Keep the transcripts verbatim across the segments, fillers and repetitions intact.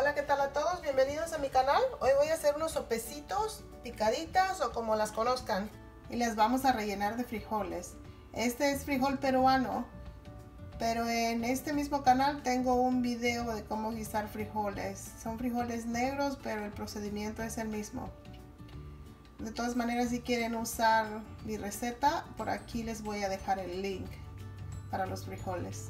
Hola, ¿qué tal a todos? Bienvenidos a mi canal. Hoy voy a hacer unos sopecitos, picaditas o como las conozcan. Y las vamos a rellenar de frijoles. Este es frijol peruano, pero en este mismo canal tengo un video de cómo guisar frijoles. Son frijoles negros, pero el procedimiento es el mismo. De todas maneras, si quieren usar mi receta, por aquí les voy a dejar el link para los frijoles.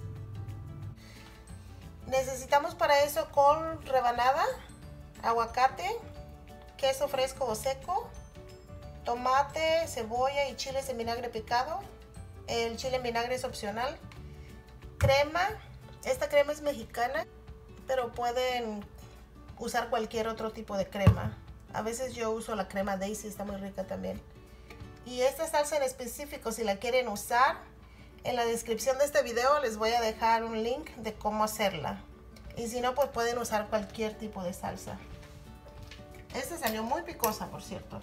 Necesitamos para eso col rebanada, aguacate, queso fresco o seco, tomate, cebolla y chiles en vinagre picado. El chile en vinagre es opcional. Crema, esta crema es mexicana, pero pueden usar cualquier otro tipo de crema. A veces yo uso la crema Daisy, está muy rica también. Y esta salsa en específico, si la quieren usar, en la descripción de este video les voy a dejar un link de cómo hacerla. Y si no, pues pueden usar cualquier tipo de salsa. Esta salió muy picosa, por cierto.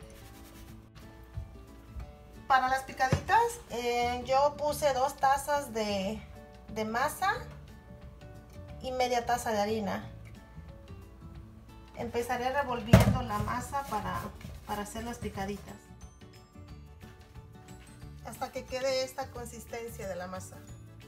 Para las picaditas, eh, yo puse dos tazas de, de masa y media taza de harina. Empezaré revolviendo la masa para, para hacer las picaditas, hasta que quede esta consistencia de la masa.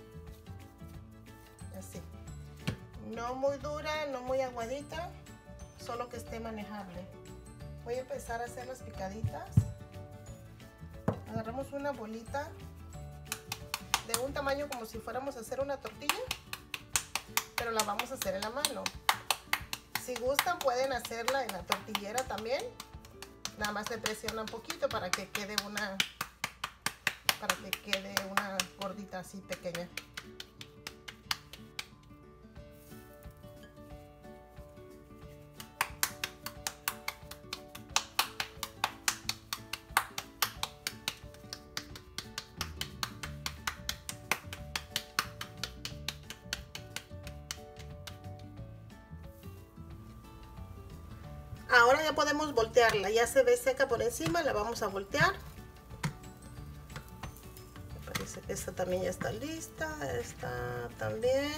Así. No muy dura, no muy aguadita, solo que esté manejable. Voy a empezar a hacer las picaditas. Agarramos una bolita de un tamaño como si fuéramos a hacer una tortilla, pero la vamos a hacer en la mano. Si gustan, pueden hacerla en la tortillera también. Nada más le presiona un poquito para que quede una para que quede una gordita así pequeña. Ahora ya podemos voltearla, ya se ve seca por encima, la vamos a voltear. Parece que esta también ya está lista, esta también.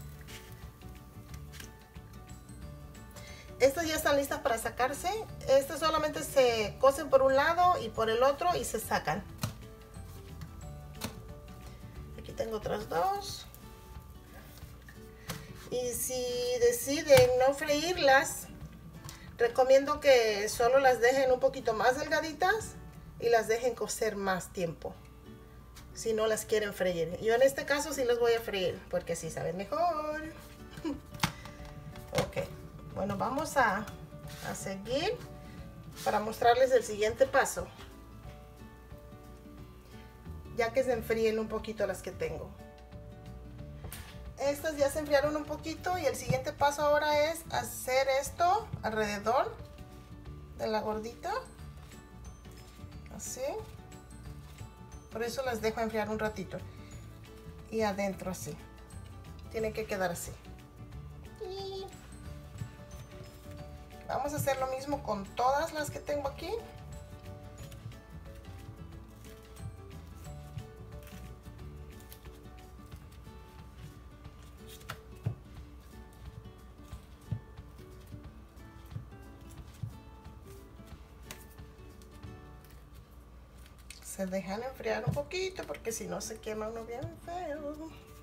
Estas ya están listas para sacarse. Estas solamente se cocen por un lado y por el otro y se sacan. Aquí tengo otras dos. Y si deciden no freírlas, recomiendo que solo las dejen un poquito más delgaditas y las dejen cocer más tiempo, si no las quieren freír. Yo en este caso sí las voy a freír porque así saben mejor. Ok, bueno, vamos a, a seguir para mostrarles el siguiente paso, ya que se enfríen un poquito las que tengo. Estas ya se enfriaron un poquito y el siguiente paso ahora es hacer esto alrededor de la gordita, así. Por eso las dejo enfriar un ratito. Y adentro así. Tiene que quedar así. Y vamos a hacer lo mismo con todas las que tengo aquí. Se dejan enfriar un poquito porque si no se quema uno bien feo.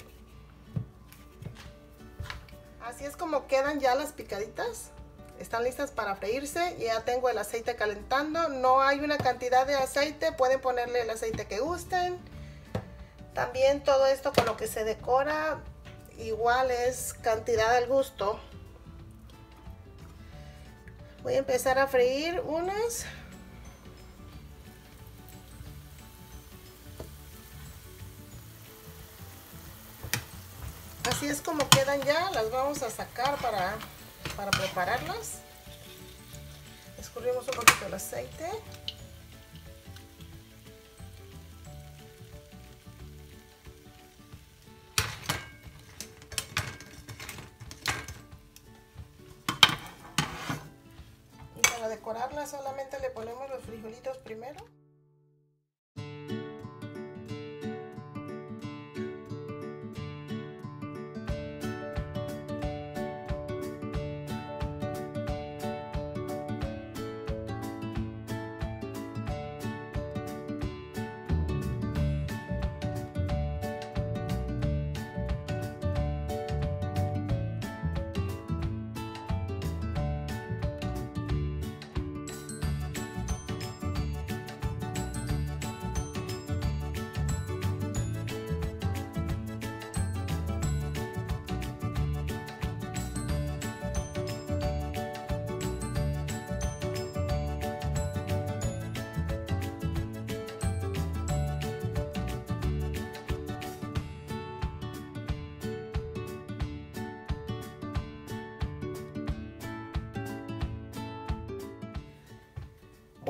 Así es como quedan ya las picaditas. Están listas para freírse. Ya tengo el aceite calentando. No hay una cantidad de aceite. Pueden ponerle el aceite que gusten. También todo esto con lo que se decora igual es cantidad al gusto. Voy a empezar a freír unas. Así es como quedan ya, las vamos a sacar para, para prepararlas. Escurrimos un poquito el aceite. Y para decorarlas solamente le ponemos los frijolitos primero.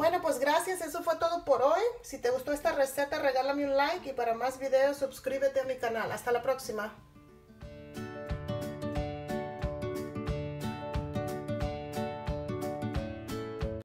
Bueno, pues gracias, eso fue todo por hoy. Si te gustó esta receta, regálame un like y para más videos suscríbete a mi canal. Hasta la próxima.